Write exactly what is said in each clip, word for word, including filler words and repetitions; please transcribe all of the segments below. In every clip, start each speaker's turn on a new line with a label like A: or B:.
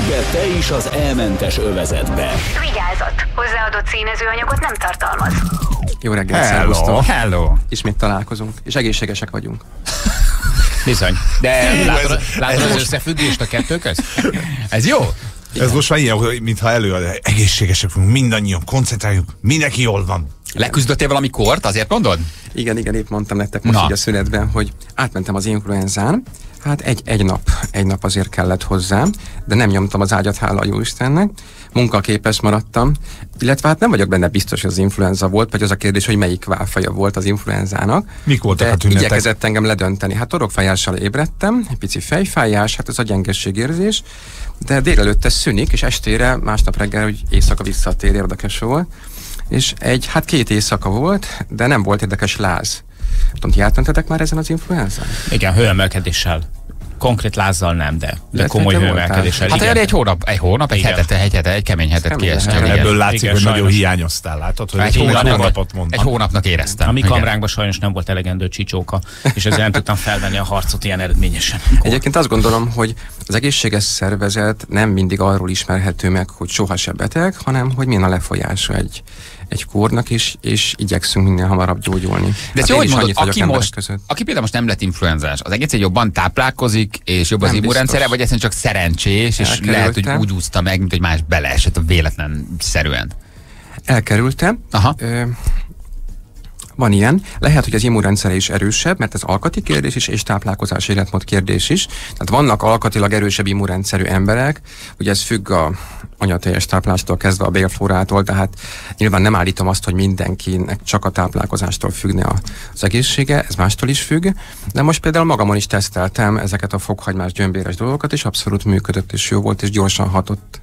A: be te is az E-mentes övezetbe.
B: Vigyázat! Hozzáadott színezőanyagot nem tartalmaz.
C: Jó reggelt,
D: Hello.
C: szervusztok!
D: Hello!
C: Ismét találkozunk, és egészségesek vagyunk.
D: Bizony. De látod,
E: ez-
D: látod
E: ez
D: az
E: most-
D: összefüggést a kettő közt? Ez jó?
E: Ez most már ilyen, hogy mintha elő, egészségesek vagyunk, mindannyian, koncentráljunk, mindenki jól van.
D: Leküzdöttél valami kort, azért mondod?
C: Igen, igen, épp mondtam nektek most
D: Na.
C: így a szünetben, hogy átmentem az influenzán, hát egy, egy nap, egy nap azért kellett hozzám, de nem nyomtam az ágyat, hála a Jóistennek, munkaképes maradtam, illetve hát nem vagyok benne biztos, hogy az influenza volt, vagy az a kérdés, hogy melyik válfaja volt az influenzának.
E: Mik voltak
C: de
E: a tünetek?
C: igyekezett engem ledönteni. Hát torokfájással ébredtem, egy pici fejfájás, hát ez a gyengességérzés, de délelőtt ez szűnik, és estére, másnap reggel, hogy éjszaka visszatér, érdekes volt. És egy, hát két éjszaka volt, de nem volt érdekes láz. Tudom, ti átmentetek már ezen az influenzán?
F: Igen, hőemelkedéssel. Konkrét lázzal nem, de, de
C: Illetve
F: komoly
C: te
F: hőemelkedéssel.
D: Hát
F: igen.
D: olyan egy hónap, egy hónap, egy
F: Igen.
D: hetet, egy hetet, egy kemény hetet
C: Kemény
D: kiestem.
C: lehet.
D: igen.
E: Ebből látszik,
F: Igen,
E: hogy nagyon
F: sajnos.
E: hiányoztál, látod, hogy
D: Egy
E: egy
D: hónapnak,
E: hónapot mondtam.
D: egy hónapnak éreztem.
F: A mi
D: igen.
F: kamránkban sajnos nem volt elegendő csicsóka, és ezzel nem tudtam felvenni a harcot ilyen eredményesen.
C: Egyébként azt gondolom, hogy az egészséges szervezet nem mindig arról ismerhető meg, hogy soha se beteg, hanem hogy milyen a lefolyása egy, egy kórnak is, és igyekszünk minél hamarabb gyógyulni.
D: De
C: Hát
D: ezt
C: én
D: jó, hogy
C: is
D: mondod,
C: annyit vagyok
D: aki
C: emberek
D: most,
C: között.
D: aki például most nem lett influenzás, az egész jobban táplálkozik, és jobb az
C: Nem
D: immunrendszere,
C: biztos.
D: vagy egyszerűen csak szerencsés, és
C: Elkerülte.
D: lehet, hogy úgy úszta meg, mint hogy más beleesett a véletlenszerűen.
C: Elkerülte.
D: Aha.
C: Ö, van ilyen. Lehet, hogy az immunrendszere is erősebb, mert ez alkati kérdés is, és táplálkozási életmód kérdés is. Tehát vannak alkatilag erősebb immunrendszerű emberek, ugye ez függ a anyateljes táplálástól kezdve a bélflórától, tehát nyilván nem állítom azt, hogy mindenkinek csak a táplálkozástól függne a- az egészsége, ez mástól is függ, de most például magamon is teszteltem ezeket a fokhagymás gyömbéres dolgokat, és abszolút működött, és jó volt, és gyorsan hatott.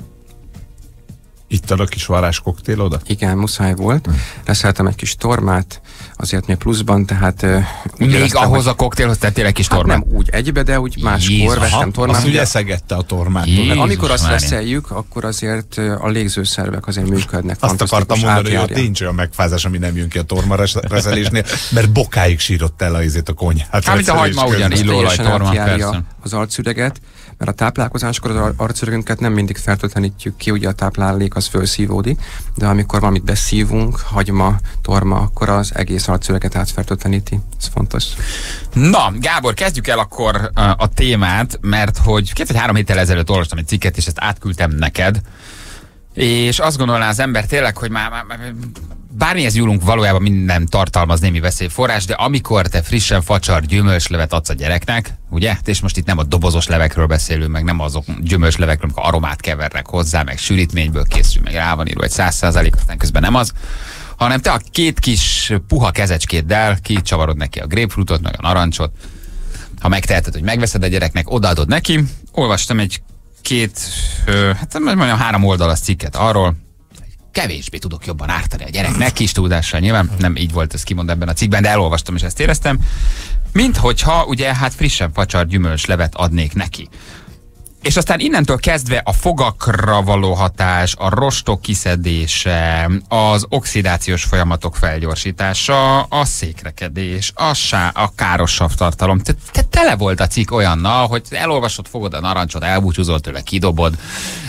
E: Ittad a kis varázs koktélodat?
C: Igen, muszáj volt. Reszeltem egy kis tormát, azért még pluszban, tehát... ö, úgy
D: Még
C: éreztem,
D: ahhoz
C: hogy-
D: a koktélhoz tettél egy kis
C: Hát
D: tormát?
C: nem úgy egybe, de úgy máskor
D: Jézus,
C: vettem
D: aha,
C: tormát.
E: Azt ugye
C: Ugye,
E: eszegette a tormát.
D: Jézus.
C: mert amikor azt
D: Mária.
C: reszeljük, akkor azért ö, a légzőszervek azért működnek.
E: Azt akartam mondani, hogy ott
C: átjárja.
E: nincs olyan megfázás, ami nem jön ki a tormareszelésnél, mert bokáig sírott el a izét a konyhát.
D: Hát, mint a hagyma
E: reszelés
D: ugyan,
E: közben.
D: illóolaj
C: Teljesen
D: torma,
C: átjárja
D: persze.
C: az arcüreget, mert a táplálkozáskor az ar- arcüregünket nem mindig fertőtlenítjük ki, ugye a táplálék az felszívódik, de amikor valamit beszívunk, hagyma, torma, akkor az egész arcüreget átfertőtleníti. Ez fontos.
D: Na, Gábor, kezdjük el akkor uh, a témát, mert hogy két vagy három héttel ezelőtt olvastam egy cikket, és ezt átküldtem neked, és azt gondolná az ember tényleg, hogy már, már, már bármihez nyúlunk, valójában minden tartalmaz némi veszélyforrás, de amikor te frissen facsar gyümölcslevet adsz a gyereknek, ugye? És most itt nem a dobozos levekről beszélünk, meg nem azok gyümölcslevekről, amikor aromát kevernek hozzá, meg sűrítményből készül, meg rá van írva egy száz százalék, aztán közben nem az, hanem te a két kis puha kezecskéddel kicsavarod neki a grapefruitot, meg a narancsot, ha megteheted, hogy megveszed a gyereknek, odaadod neki. Olvastam egy két, ö, hát mondjam három oldalas cikket arról, kevésbé tudok jobban ártani a gyereknek, kis tudással nyilván, nem így volt ez kimond ebben a cikkben, de elolvastam és ezt éreztem, mint hogyha ugye hát frissen facsar gyümölcslevet adnék neki. És aztán innentől kezdve a fogakra való hatás, a rostok kiszedése, az oxidációs folyamatok felgyorsítása, a székrekedés, a, sá, a káros savtartalom. Te, te tele volt a cikk olyannal, hogy elolvasod, fogod a narancsot, elbúcsúzol tőle, kidobod,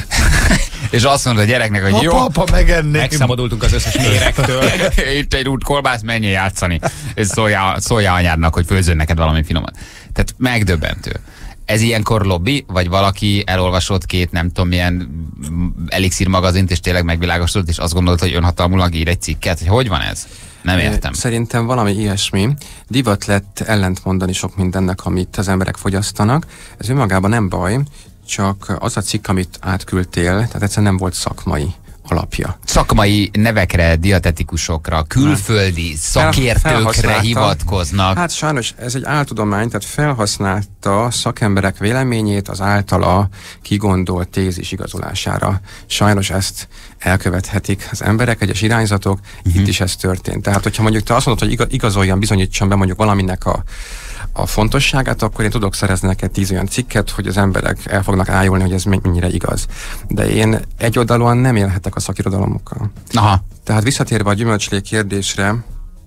D: és azt mondod a gyereknek, hogy
E: Apa,
D: jó,
E: apa, megenném.
F: Megszabadultunk az összes méregtől.
D: itt egy út kolbász, menjél játszani, és szóljál, szóljál anyádnak, hogy főzzön neked valami finomat. Tehát megdöbbentő. Ez ilyenkor lobby, vagy valaki elolvasott két, nem tudom, milyen elixír magazint, és tényleg megvilágosodott, és azt gondolt, hogy önhatalmulag ír egy cikket, hogy hogy van ez? Nem értem.
C: Szerintem valami ilyesmi. Divat lett ellentmondani sok mindennek, amit az emberek fogyasztanak. Ez önmagában nem baj, csak az a cikk, amit átküldtél, tehát egyszerűen nem volt szakmai alapja.
D: Szakmai nevekre, dietetikusokra, külföldi szakértőkre
C: felhasználta.
D: hivatkoznak.
C: Hát sajnos ez egy áltudomány, tehát felhasználta szakemberek véleményét az általa kigondolt tézis igazolására. Sajnos ezt elkövethetik az emberek, egyes irányzatok, uh-huh. Itt is ez történt. Tehát, hogyha mondjuk te azt mondod, hogy igazoljan, bizonyítson be mondjuk valaminek a a fontosságát, akkor én tudok szerezni neked tíz olyan cikket, hogy az emberek el fognak ájulni, hogy ez mennyire igaz. De én egyoldalúan nem élhetek a szakirodalomokkal.
D: Aha.
C: Tehát visszatérve a gyümölcslé kérdésre,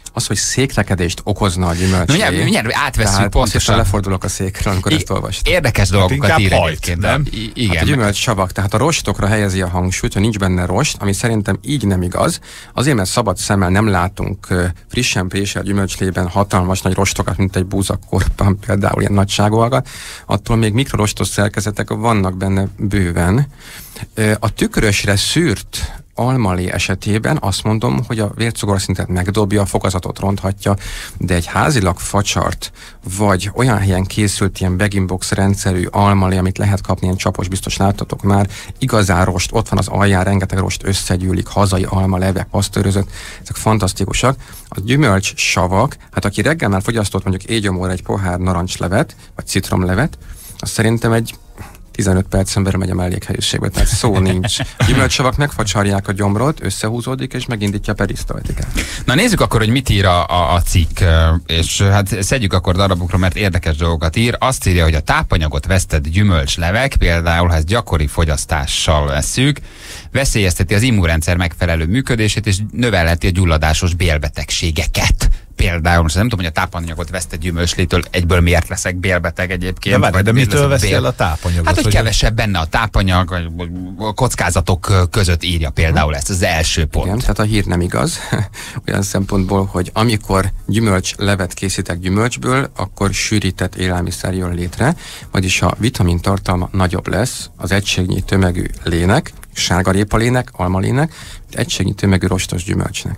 C: az, hogy székrekedést okozna a gyümölcslé.
D: No, mindjárt, mindjárt átveszünk
C: tehát
D: pontosan.
C: Azt lefordulok a székről, amikor ezt olvastam.
D: Érdekes dolgokat ír
E: hajt,
D: egyébként.
E: nem?
D: I- igen.
C: Hát a gyümölcssavak, tehát a rostokra helyezi a hangsúlyt, hogy nincs benne rost, ami szerintem így nem igaz. Azért, mert szabad szemmel nem látunk uh, frissen préselt gyümölcslében hatalmas nagy rostokat, mint egy búzakorban, például ilyen nagyságúakat. Attól még mikrorostos szerkezetek vannak benne bőven. Uh, a tükrösre szűrt almalé esetében azt mondom, hogy a vércukorszintet megdobja, a fokozatot ronthatja, de egy házilag facsart, vagy olyan helyen készült ilyen bag-in-box rendszerű almalé, amit lehet kapni, ilyen csapos, biztos láttatok már, igazán rost, ott van az alján, rengeteg rost összegyűlik, hazai almalevek, pasztőrözött, ezek fantasztikusak. A gyümölcs savak, hát aki reggel már fogyasztott mondjuk éjgyomorra egy pohár narancslevet, vagy citromlevet, az szerintem egy tizenöt percen belül megy a mellékhelyűségbe, tehát szó nincs. A gyümölcsavak megfacsarják a gyomrot, összehúzódik, és megindítja a perisztaltikát.
D: Na nézzük akkor, hogy mit ír a, a, a cikk, és hát szedjük akkor darabokra, mert érdekes dolgokat ír. Azt írja, hogy a tápanyagot vesztett gyümölcslevek, például ha ezt gyakori fogyasztással vesszük, veszélyezteti az immunrendszer megfelelő működését, és növelheti a gyulladásos bélbetegségeket. Például, most nem tudom, hogy a tápanyagot vesztett gyümölcslétől egyből miért leszek bélbeteg egyébként.
E: De, várj, de mitől veszi el a tápanyagot?
D: Hát, hogy, hogy kevesebb
E: a...
D: benne a tápanyag, a kockázatok között írja például ezt, az első pont.
C: Igen, tehát a hír nem igaz, olyan szempontból, hogy amikor gyümölcslevet készítek gyümölcsből, akkor sűrített élelmiszer jön létre, vagyis a vitamin tartalma nagyobb lesz az egységnyi tömegű lének, sárgarépalének, almalének, egységnyi tömegű rostos gyümölcsnek.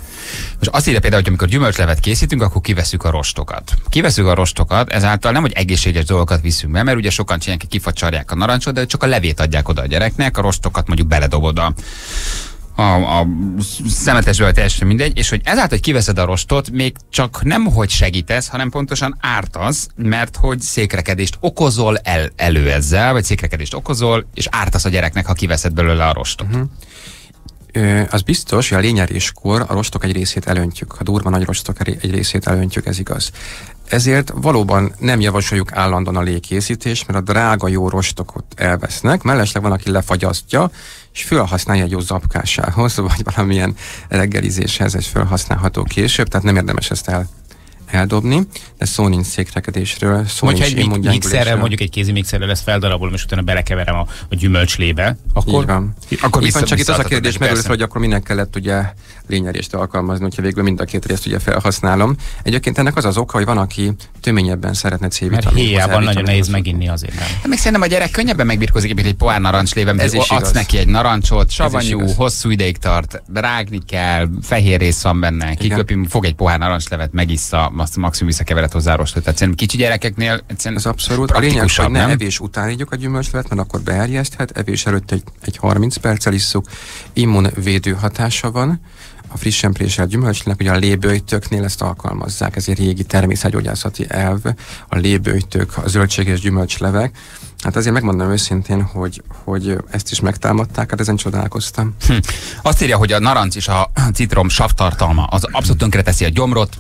D: Most azt írja például, hogy amikor gyümölcslevet készítünk, akkor kiveszük a rostokat. Kiveszünk a rostokat, ezáltal nem, hogy egészséges dolgokat viszünk be, mert ugye sokan csinálják, kifacsarják a narancsot, de csak a levét adják oda a gyereknek, a rostokat mondjuk beledobod a, a, a szemetesből, teljesen mindegy, és hogy ezáltal, hogy kiveszed a rostot, még csak nem, hogy segítesz, hanem pontosan ártasz, mert hogy székrekedést okozol el, elő ezzel, vagy székrekedést okozol, és ártasz a gyereknek, ha kiveszed belőle a rostot. Uh-huh.
C: Ö, az biztos, hogy a lényeréskor a rostok egy részét elöntjük, a durva nagy rostok egy részét elöntjük, ez igaz. Ezért valóban nem javasoljuk állandóan a lékészítést, mert a drága jó rostokot elvesznek, mellesleg van, aki lefagyasztja, és felhasználja egy jó zapkásához, vagy valamilyen reggelizéshez, ez felhasználható később, tehát nem érdemes ezt el eldobni, de szó nincs székrekedésről, szó
F: Hogyha
C: nincs
F: egy
C: immungyengülésről.
F: mondjuk egy kézi mixerrel ezt feldarabolom, és utána belekeverem a, a gyümölcslébe, akkor...
C: Így van.
D: Akkor
C: Így van, csak itt az a kérdés merül,
D: persze.
C: hogy akkor minek kellett ugye lényerést alkalmazni, hogyha végül mind a két részt ugye felhasználom. Egyébként ennek az az oka, hogy van, aki töményebben szeretne C-vitamin.
F: Mert héjában nagyon nehéz meginni azért nem.
D: Hát még szerintem a gyerek könnyebben megbirkózik, mint egy pohár narancsléven,
C: Ez is
D: adsz
C: igaz.
D: neki egy narancsot,
C: is
D: savanyú,
C: igaz.
D: hosszú ideig tart, rágni kell, fehér rész van benne, kiköpi, fog egy pohár narancslevet, megissza, azt maximum visszakevered hozzá a rostot. Tehát szerintem kicsi gyerekeknél
C: Ez abszolút. A lényeg, hogy
D: praktikusabb,
C: ne
D: nem?
C: evés után ígyuk a gyümölcslevet, mert akkor beerjeszthet, evés előtt egy, egy harminc perccel isszuk, immunvédő hatása van. A frissen préselt gyümölcslének, ugye a lébőjtöknél ezt alkalmazzák, ez egy régi természetgyógyászati elv, a lébőjtök, a zöldség és gyümölcslevek. Hát azért megmondom őszintén, hogy, hogy ezt is megtámadták, hát ezen csodálkoztam.
D: Hm. Azt írja, hogy a narancs és a citrom savtartalma az abszolút tönkreteszi a gyomrot,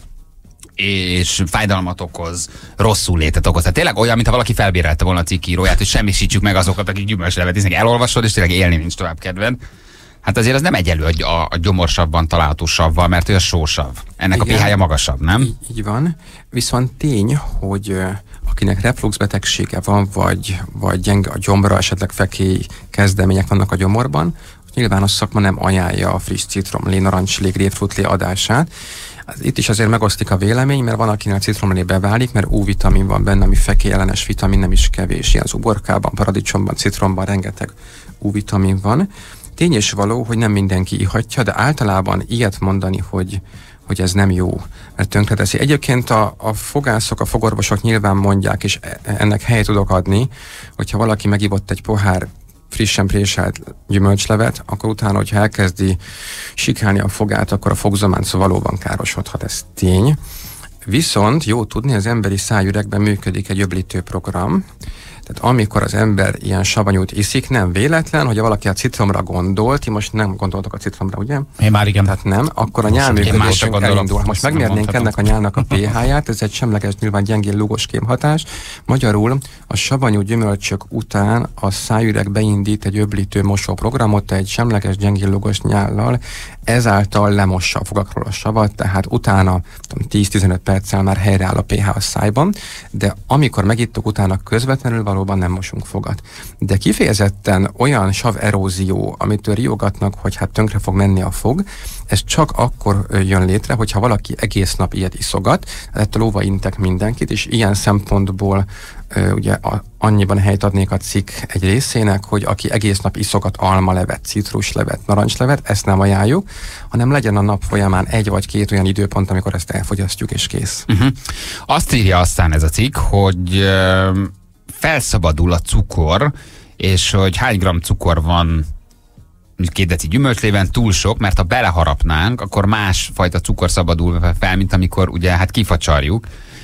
D: és fájdalmat okoz, rosszul létet okoz. Tehát tényleg olyan, mintha valaki felbérelte volna a cikkíróját, hogy semmisítsük meg azokat, akik gyümölcslevet isznek. Elolvasod, és tényleg élni nincs tovább kedved. Hát azért az nem egyenlő a, a gyomorsavban található savval, mert ő a sósav. Ennek
C: Igen.
D: a pH-ja magasabb, nem?
C: Így, így van. Viszont tény, hogy ö, akinek refluxbetegsége van, vagy, vagy gyenge a gyomra, esetleg fekély kezdemények vannak a gyomorban, nyilván a szakma nem ajánlja a friss citromlé, narancslé, grapefruitlé adását. Itt is azért megosztik a vélemény, mert van, akinek a citromlé beválik, mert U-vitamin van benne, ami fekély ellenes vitamin, nem is kevés. Ilyen az uborkában, paradicsomban, citromban rengeteg U-vitamin van. Tény és való, hogy nem mindenki ihatja, de általában ilyet mondani, hogy, hogy ez nem jó, mert tönkreteszi. Egyébként a, a fogászok, a fogorvosok nyilván mondják, és ennek helyet tudok adni, hogyha valaki megivott egy pohár frissen préselt gyümölcslevet, akkor utána, hogyha elkezdi sikálni a fogát, akkor a fogzománc valóban károsodhat, ez tény. Viszont jó tudni, az emberi szájüregben működik egy öblítő program, Tehát amikor az ember ilyen savanyút iszik, nem véletlen, hogy valaki a citromra gondolt, ti most nem gondoltok a citromra, ugye?
F: Én már igen.
C: Tehát nem, akkor a nyálműködésünk elindul. Most megmérnénk ennek a nyálnak a pH-ját, ez egy semleges, nyilván gyengén lúgos kémhatás. Magyarul a savanyú gyümölcsök után a szájüreg beindít egy öblítő mosóprogramot egy semleges, gyengén lúgos nyállal, ezáltal lemossa a fogakról a savat, tehát utána tíz-tizenöt perccel már helyreáll a pH a szájban, de amikor megittuk utána közvetlenül valóban nem mosunk fogat. De kifejezetten olyan saverózió, amitől riogatnak, hogy hát tönkre fog menni a fog, ez csak akkor jön létre, hogyha valaki egész nap ilyet iszogat, ettől óva intek mindenkit, és ilyen szempontból ugye a, annyiban helyt adnék a cikk egy részének, hogy aki egész nap iszogat almalevet, citruslevet, narancslevet, ezt nem ajánljuk, hanem legyen a nap folyamán egy vagy két olyan időpont, amikor ezt elfogyasztjuk, és kész.
D: Uh-huh. Azt írja aztán ez a cikk, hogy uh, felszabadul a cukor, és hogy hány gram cukor van két deci gyümölcslében, túl sok, mert ha beleharapnánk, akkor másfajta cukor szabadul fel, mint amikor ugye hát kifacsarjuk,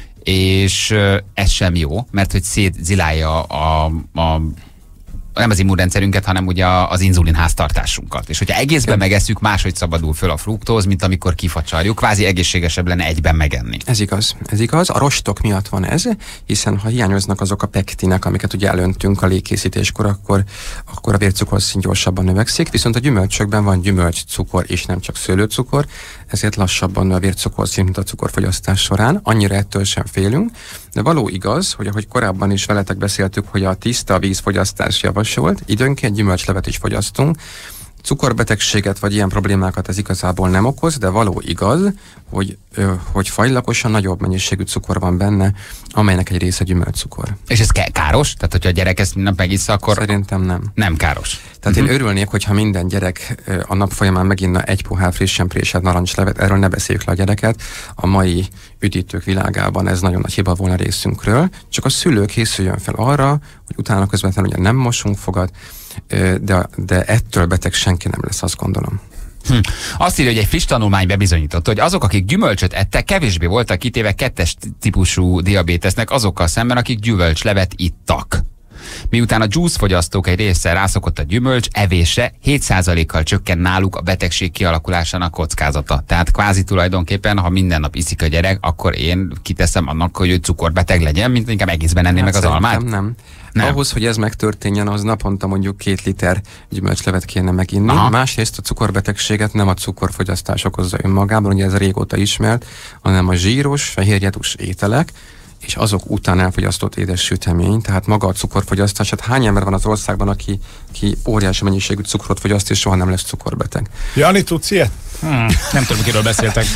D: és uh, ez sem jó, mert hogy szétzilálja a, a nem az immunrendszerünket, hanem ugye az inzulin háztartásunkat. És hogyha egészben megesszük, máshogy szabadul föl a fruktóz, mint amikor kifacsarjuk. Kvázi egészségesebb lenne egyben megenni.
C: Ez igaz, ez igaz. A rostok miatt van ez, hiszen ha hiányoznak azok a pektinek, amiket ugye elöntünk a légkészítéskor, akkor, akkor a vércukorszint gyorsabban növekszik, viszont a gyümölcsökben van gyümölcscukor és nem csak szőlőcukor, ezért lassabban nő a vércukorszint, mint a cukorfogyasztás során. Annyira ettől sem félünk, de való igaz, hogy ahogy korábban is veletek beszéltük, hogy a tiszta vízfogyasztás javasolt, időnként gyümölcslevet is fogyasztunk. Cukorbetegséget vagy ilyen problémákat ez igazából nem okoz, de való igaz, hogy, hogy fajlagosan nagyobb mennyiségű cukor van benne, amelynek egy része gyümölcscukor.
D: És ez káros? Tehát, hogyha a gyerek ezt minden nap megissza, akkor...
C: Szerintem nem.
D: Nem káros.
C: Tehát
D: uh-huh.
C: én örülnék, hogyha minden gyerek a nap folyamán meginna egy pohár frissen préselt narancslevet, erről ne beszéljük le a gyereket. A mai üdítők világában ez nagyon nagy hiba volna részünkről, csak a szülő készüljön fel arra, hogy utána közvetlenül ugye nem mosunk fogat, de, de ettől beteg senki nem lesz, azt gondolom.
D: Hm. Azt írja, hogy egy friss tanulmány bebizonyította, hogy azok, akik gyümölcsöt ettek, kevésbé voltak kitéve kettes típusú diabétesznek azokkal szemben, akik gyümölcslevet ittak. Miután a juice fogyasztók egy része rászokott a gyümölcs evésre, hét százalékkal csökken náluk a betegség kialakulásának kockázata. Tehát kvázi tulajdonképpen, ha minden nap iszik a gyerek, akkor én kiteszem annak, hogy ő cukorbeteg legyen, mint inkább egészben enné hát meg az almát.
C: Nem.
D: Nem.
C: Ahhoz, hogy ez megtörténjen, az naponta mondjuk két liter gyümölcslevet kéne meginni. Aha. Másrészt a cukorbetegséget nem a cukorfogyasztás okozza önmagában, ugye ez régóta ismert, hanem a zsíros, fehérjedús ételek, és azok után elfogyasztott édes sütemény, tehát maga a cukorfogyasztás. Hát hány ember van az országban, aki, aki óriási mennyiségű cukrot fogyaszt, és soha nem lesz cukorbeteg?
E: Jani, tudsz ilyet?
F: Hmm, nem tudom, kiről beszéltek.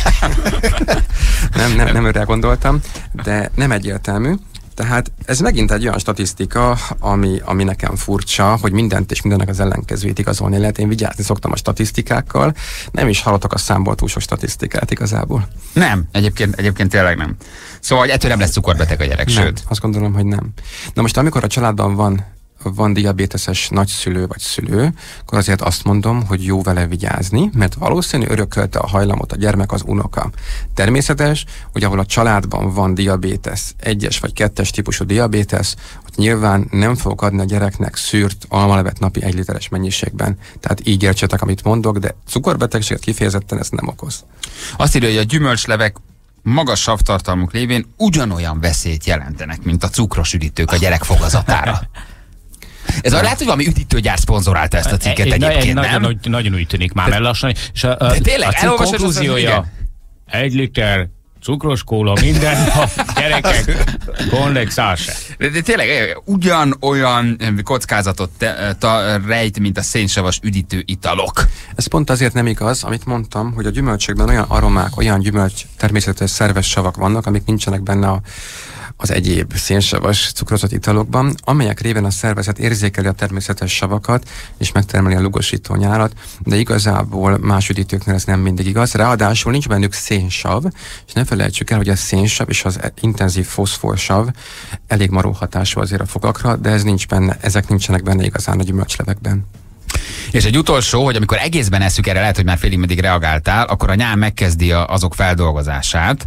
C: nem, nem, nem őre gondoltam, de nem egyértelmű. Tehát ez megint egy olyan statisztika, ami, ami nekem furcsa, hogy mindent és mindennek az ellenkezőjét igazolni lehet. Én vigyázni szoktam a statisztikákkal, nem is hallottak a számból túl sok statisztikát igazából.
D: Nem, egyébként, egyébként tényleg nem. Szóval ettől nem lesz cukorbeteg a gyerek,
C: nem,
D: sőt.
C: Azt gondolom, hogy nem. Na most amikor a családban van van diabéteses nagyszülő vagy szülő, akkor azért azt mondom, hogy jó vele vigyázni, mert valószínű örökölte a hajlamot a gyermek, az unoka. Természetes, hogy ahol a családban van diabétesz, egyes vagy kettes típusú diabétesz, ott nyilván nem fogok adni a gyereknek szűrt almalevet napi egy literes mennyiségben. Tehát így értsetek, amit mondok, de cukorbetegséget kifejezetten ez nem okoz.
D: Azt írja, hogy a gyümölcslevek magas savtartalmuk lévén ugyanolyan veszélyt jelentenek, mint a cukros üdítők a gyerek fogazatára. Ez a, lehet, hogy valami üdítőgyár szponzorálta ezt a cikket
F: egy,
D: egyébként,
F: egy,
D: nem?
F: Nagyon, nagyon úgy tűnik már, mert lassan. És a, a,
D: tényleg,
F: a cikk konklúziója, egy liter cukros kóla minden a gyerekek konvexása.
D: De, de tényleg ugyanolyan kockázatot te, ta, rejt, mint a szénsavas üdítő italok.
C: Ez pont azért nem igaz, amit mondtam, hogy a gyümölcsökben olyan aromák, olyan gyümölcs természetes szerves savak vannak, amik nincsenek benne a az egyéb szénsavas cukrozott italokban, amelyek révén a szervezet érzékeli a természetes savakat, és megtermeli a lugosító nyálat, de igazából más üdítőknél ez nem mindig igaz. Ráadásul nincs bennük szénsav, és ne felejtsük el, hogy a szénsav és az intenzív foszforsav elég maró hatású azért a fogakra, de ez nincs benne, ezek nincsenek benne igazán a gyümölcslevekben.
D: És egy utolsó, hogy amikor egészben eszük, erre lehet, hogy már félig meddig reagáltál, akkor a nyál megkezdi a, azok feldolgozását,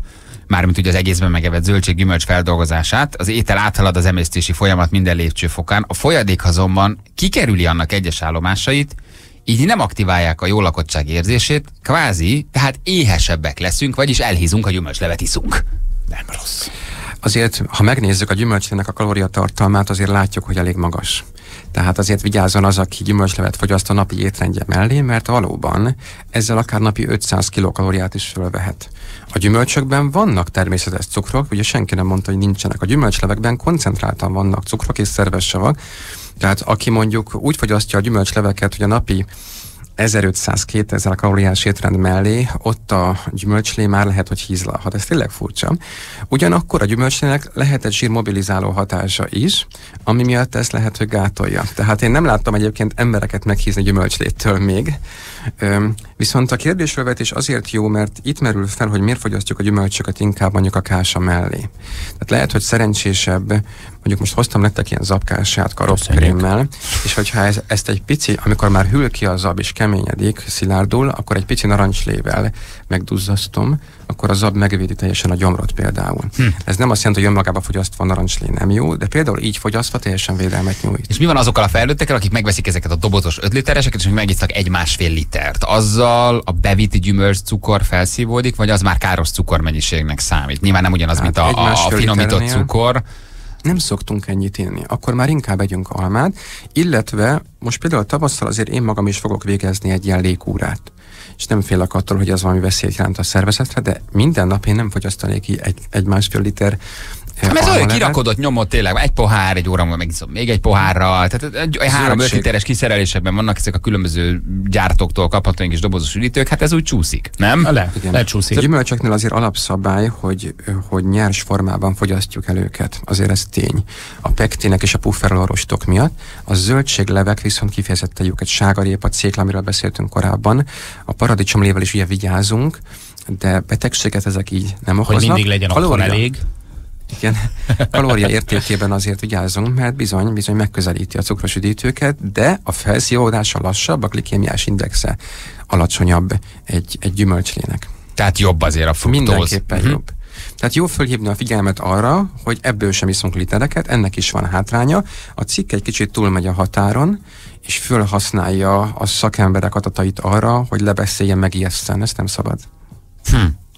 D: mármint ugye az egészben megevett zöldség-gyümölcs feldolgozását, az étel áthalad az emésztési folyamat minden lépcsőfokán, a folyadék azonban kikerüli annak egyes állomásait, így nem aktiválják a jó lakottság érzését, kvázi, tehát éhesebbek leszünk, vagyis elhízunk, ha gyümölcslevet iszunk.
E: Nem rossz.
C: Azért, ha megnézzük a gyümölcslének a kalóriatartalmát, azért látjuk, hogy elég magas. Tehát azért vigyázzon az, aki gyümölcslevet fogyaszt a napi étrendje mellé, mert valóban ezzel akár napi ötszáz kilokalóriát is fölvehet. A gyümölcsökben vannak természetes cukrok, ugye senki nem mondta, hogy nincsenek. A gyümölcslevekben koncentráltan vannak cukrok és szerves savak, tehát aki mondjuk úgy fogyasztja a gyümölcsleveket, hogy a napi ezerötszáz-kétezer kalóriás étrend mellé, ott a gyümölcslé már lehet, hogy hízlalhat. Ez tényleg furcsa. Ugyanakkor a gyümölcslének lehet egy zsírmobilizáló hatása is, ami miatt ezt lehet, hogy gátolja. Tehát én nem láttam egyébként embereket meghízni gyümölcsléttől még. Üm, viszont a kérdésfelvetés azért jó, mert itt merül fel, hogy miért fogyasztjuk a gyümölcsöket inkább mondjuk a kása mellé. Tehát lehet, hogy szerencsésebb, mondjuk most hoztam nektek ilyen zabkását karokkrémmel, és hogyha ez, ezt egy pici, amikor már hűl ki a zab és keményedik, szilárdul, akkor egy pici narancslével megduzzasztom, akkor a zab megvédi teljesen a gyomrot például. Hm. Ez nem azt jelenti, hogy önmagába fogyasztva a narancslé nem jó, de például így fogyasztva teljesen védelmet nyújt.
D: És mi van azokkal a felnőttekkel, akik megveszik ezeket a dobozos öt litereseket, és még megisznak egy másfél litert? Azzal a bevitt gyümölcs cukor felszívódik, vagy az már káros cukormennyiségnek számít? Nyilván nem ugyanaz, hát mint a, a, a finomított cukor.
C: Nem szoktunk ennyit inni, akkor már inkább együnk almát, illetve most például tavasszal azért én magam is fogok végezni egy ilyen lékúrát. És nem félek attól, hogy ez valami veszélyt jelent a szervezetre, de minden nap én nem fogyasztanék ki egy, egy másfél liter.
D: Hát ez olyan kirakodott nyomot tényleg, egy pohár, egy óra múlva megiszom még egy pohárral, tehát egy három-öt literes kiszerelésekben vannak ezek a különböző gyártóktól kapható kis dobozos üdítők, hát ez úgy csúszik, nem?
F: Le, lecsúszik.
C: A gyümölcsöknél azért alapszabály, hogy, hogy nyers formában fogyasztjuk el őket, azért ez tény. A pektének és a pufferolorostok miatt, a zöldséglevek viszont kifejezetten jók, egy sárgarépa, cékla, amiről beszéltünk korábban, a paradicsomlével is ugye vigyázunk, de betegséget ezek így nem okoznak.
F: Hogy mindig legyen otthon elég.
C: Igen, kalória értékében azért vigyázzunk, mert bizony, bizony megközelíti a cukros üdítőket, de a felszívódása lassabb, a glikémiás indexe alacsonyabb egy, egy gyümölcslének.
D: Tehát jobb azért a fruktóz.
C: Mindenképpen
D: uh-huh.
C: jobb. Tehát jó fölhívni a figyelmet arra, hogy ebből sem iszunk litereket, ennek is van hátránya. A cikk egy kicsit túlmegy a határon, és fölhasználja a szakemberek adatait arra, hogy lebeszéljen meg ijeszteni. Ezt nem szabad.
D: Hm.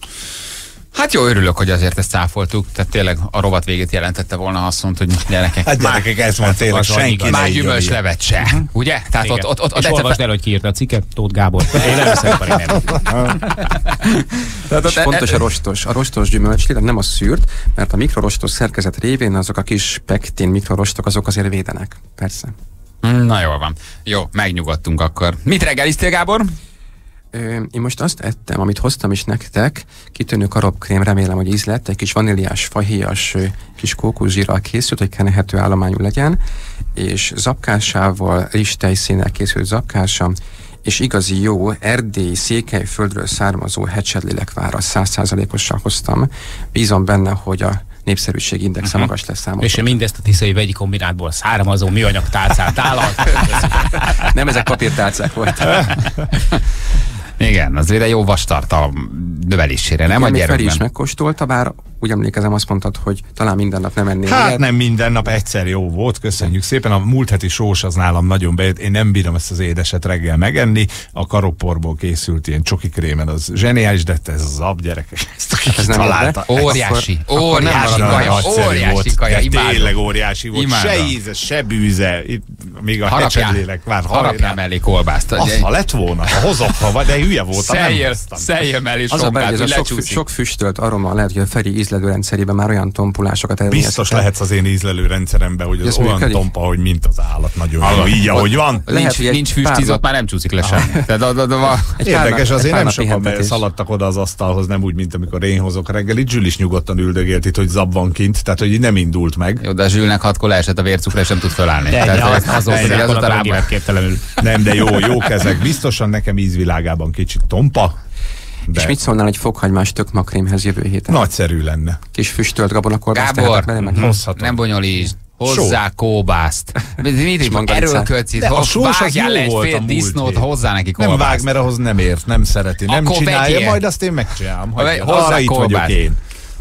D: Hát jó, örülök, hogy azért ezt cáfoltuk, tehát tényleg a rovat végét jelentette volna, ha azt mondta, hogy gyerekek,
E: hát gyerekek, ez van tényleg, senki
D: már gyümölcslevet se, uh-huh. ugye? Tehát ott, ott, ott,
F: és
D: ott
F: olvasd el, hogy kiírta a cikket, Tóth Gábor. Én nem hiszem, hogy nem.
C: És fontos a rostos. A rostos gyümölcslé, de nem a szűrt, mert a mikrorostos szerkezet révén azok a kis pektén mikrorostok, azok azért védenek. Persze.
D: Na jól van. Jó, megnyugodtunk akkor. Mit reggeliztél, Gábor?
C: Én most azt ettem, amit hoztam is nektek, kitűnő karobkrém, remélem, hogy íz lett, egy kis vaníliás, fahéjas, kis kókuszsírral készült, hogy kennehető állományú legyen, és zapkásával, rizstejszínnel készült zapkása, és igazi jó, erdélyi, Székelyföldről származó hecsedlélekvára száz százalékossal hoztam. Bízom benne, hogy a népszerűség indexe uh-huh. magas lesz számomra.
F: És mindezt a tiszai vegyi kombinátból származó műanyag tálcát állalt.
C: Nem, ezek papírtálcák voltak.
D: Igen, azért egy jó vastartalom növelésére, nem?
C: Igen,
D: a
C: Feri is megkóstolta, bár úgy emlékezem, azt mondtad, hogy talán minden nap nem ennél.
E: Hát
C: ilyet.
E: nem minden nap, egyszer jó volt, köszönjük szépen. A múlt heti sós az nálam nagyon bejött, én nem bírom ezt az édeset reggel megenni. A karopporból készült ilyen csoki krémen, az zseniális, de ez az ab gyerekek, ezt aki
C: ez
E: találta.
D: Óriási,
C: akkor,
D: óriási
C: akkor
D: kaja, óriási kaja, imádom.
E: Tényleg óriási volt,
D: Imádom.
E: se íze, se bűze, itt még a hecsedlélek vár.
D: Harapjál mellé kolbászt.
E: Az, ha lett volna, ha hozott, ha de hülye voltam, nem hoztam.
D: Szeljél mellé
C: az a baj, hogy ez a sok,
D: lecsúszik.
C: sok füstölt aroma lehet, hogy a Feri ízlelő rendszerében már olyan tompulásokat eredményez.
E: Biztos lehetsz az én ízlelő rendszeremben, hogy az olyan működik? Tompa, hogy mint az állat, nagyon jó, így ahogy van.
D: Nincs,
C: Lehet,
D: nincs füstíz, ott már nem csúszik le sem.
E: Érdekes, azért nem sokan
C: pihentetés.
E: szaladtak oda az asztalhoz, nem úgy, mint amikor én hozok reggelit. Zsül is nyugodtan üldögélt itt, hogy zab van kint, tehát hogy így nem indult meg.
D: Jó, de a Zsülnek hatkor leesett a vércukra, és nem tud fölállni.
F: De,
D: Tehát,
F: az, az,
D: az, az, az,
F: képtelenül.
E: Nem, de jó, jó kezek. Biztosan nekem ízvilágában kicsit tompa. De
C: És mit szólnál egy fokhagymás tökmakrémhez jövő héten?
E: nagyszerű lenne.
C: Kis füstölt gabonakolbászt
D: Gábor,
C: bele, meg
E: hozhatom.
D: nem bonyolítsd. Hozzá kóbászt. Mit erőlködsz itt? Vágjál le egy fél disznót, hozzá neki
E: Nem
D: kolbászt.
E: vág, mert ahhoz nem ért, nem szereti, nem
D: Akkor
E: csinálja,
D: vegyél.
E: majd azt én megcsinálom.
D: Hozzá
E: Arra itt vagyok
D: kolbászt.
E: én.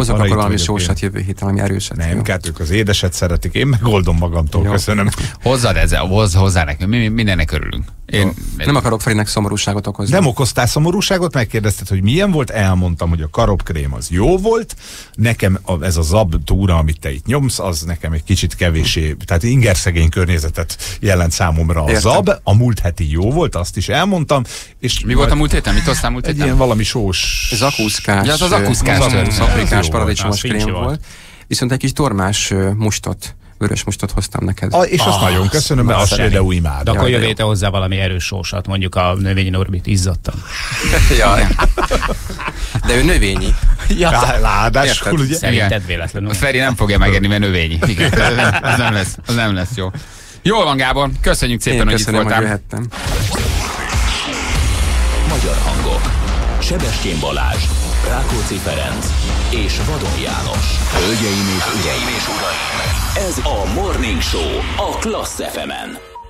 C: Hozok
E: Arra
C: akkor
E: itt
C: valami
E: vagyok
C: sósat
E: én.
C: jövő héten, valami erőset.
E: Nem,
C: jó?
E: hát ők az édeset szeretik, én megoldom magamtól,
C: Jó.
E: köszönöm.
D: Hozzad ezzel, hozz hozzá nekünk, mi, mi mindennek örülünk. Én,
C: Nem akarok Ferinek szomorúságot okozni.
E: Nem okoztál szomorúságot, megkérdezted, hogy milyen volt, elmondtam, hogy a karopkrém az jó volt, nekem a, ez a zab túra, amit te itt nyomsz, az nekem egy kicsit kevésé, tehát ingerszegény környezetet jelent számomra a
C: Értem.
E: zab, a múlt heti jó volt, azt is elmondtam. És
D: Mi volt a múlt héten? Mit hoztál múlt
E: Egy
D: héten?
E: ilyen valami sós...
C: Zakuszkás,
D: Ja, az az akuszkás
C: az
D: tört.
C: aprikás
E: Jó
C: paradicsomos
F: volt, az
C: krém
F: fincsi
C: volt. Viszont egy kis tormás ö, mustot, vörös mustot hoztam neked.
E: A, és azt
F: Ah,
E: nagyon köszönöm, mert azt
F: szeretem.
E: például imádom.
F: De akkor
C: Jaj, de
F: jövő
C: jó.
F: héten hozzá valami erős sósat, mondjuk a növényi Norbit izzadtam.
C: Jaj. De ő növényi.
E: Lá- Ráadásul,
C: Érted?
E: ugye?
F: Szerinted véletlenül.
D: A Feri nem fogja megenni, mert növényi. Igen, az nem lesz, az nem lesz jó. Jól van, Gábor, köszönjük szépen,
C: Én
D: hogy itt
C: köszönöm, hogy
D: voltál.
C: jöhettem.
A: Magyar hangok. Sebestyén Balázs, Rákóczi Ferenc és Vadon János. Hölgyeim és uraim, és uraim, ez a Morning Show a Klassz ef emen.